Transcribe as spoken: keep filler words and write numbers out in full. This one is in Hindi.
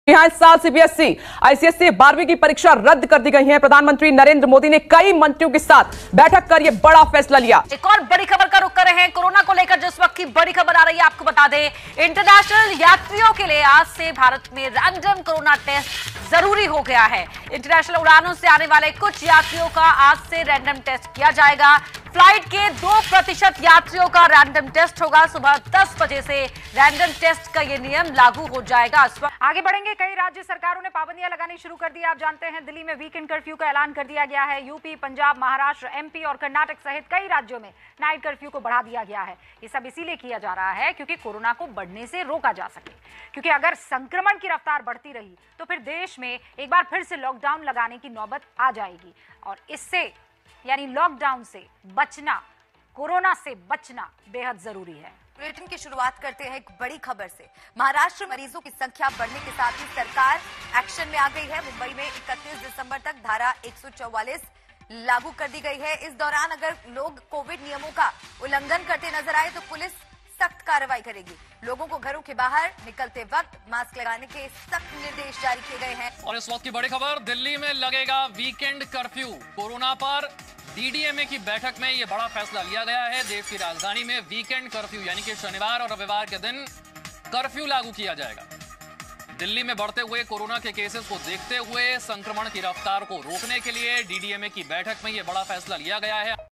यहाँ इस साल सीबीएसई आईसीएसई बारहवीं की परीक्षा रद्द कर दी गई है। प्रधानमंत्री नरेंद्र मोदी ने कई मंत्रियों के साथ बैठक कर यह बड़ा फैसला लिया। एक और बड़ी खबर का रुख कर रहे हैं। कोरोना को लेकर जिस वक्त की बड़ी खबर आ रही है, आपको बता दें, इंटरनेशनल यात्रियों के लिए आज से भारत में रैंडम कोरोना टेस्ट जरूरी हो गया है। इंटरनेशनल उड़ानों से आने वाले कुछ यात्रियों का आज से रैंडम टेस्ट किया जाएगा। फ्लाइट के दो प्रतिशत यात्रियों का रैंडम टेस्ट होगा। सुबह दस बजे से रैंडम टेस्ट का ये नियम लागू हो जाएगा। आगे बढ़ेंगे। कई राज्य सरकारों ने पाबंदियां लगानी शुरू कर दी। आप जानते हैं, दिल्ली में वीकेंड कर्फ्यू का ऐलान कर दिया गया है। यूपी, पंजाब, महाराष्ट्र, एमपी और कर्नाटक सहित कई राज्यों में नाइट कर्फ्यू को बढ़ा दिया गया है। ये सब इसीलिए किया जा रहा है क्योंकि कोरोना को बढ़ने से रोका जा सके। क्योंकि अगर संक्रमण की रफ्तार बढ़ती रही तो फिर देश में एक बार फिर से लॉकडाउन लगाने की नौबत आ जाएगी और इससे यानी लॉकडाउन से बचना, कोरोना से बचना बेहद जरूरी है। बुलेटिन की शुरुआत करते हैं एक बड़ी खबर से। महाराष्ट्र में मरीजों की संख्या बढ़ने के साथ ही सरकार एक्शन में आ गई है। मुंबई में इकतीस दिसंबर तक धारा एक सौ चौवालीस लागू कर दी गई है। इस दौरान अगर लोग कोविड नियमों का उल्लंघन करते नजर आए तो पुलिस सख्त कार्रवाई करेगी। लोगों को घरों के बाहर निकलते वक्त मास्क लगाने के सख्त निर्देश जारी किए गए हैं। और इस वक्त की बड़ी खबर, दिल्ली में लगेगा वीकेंड कर्फ्यू। कोरोना पर डीडीएमए की बैठक में यह बड़ा फैसला लिया गया है। देश की राजधानी में वीकेंड कर्फ्यू यानी कि शनिवार और रविवार के दिन कर्फ्यू लागू किया जाएगा। दिल्ली में बढ़ते हुए कोरोना के केसेस को देखते हुए संक्रमण की रफ्तार को रोकने के लिए डीडीएमए की बैठक में यह बड़ा फैसला लिया गया है।